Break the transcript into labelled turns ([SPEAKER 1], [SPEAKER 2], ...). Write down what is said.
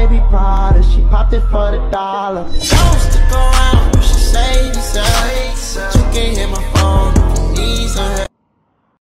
[SPEAKER 1] baby Prada, she popped it for the dollar.
[SPEAKER 2] I used to go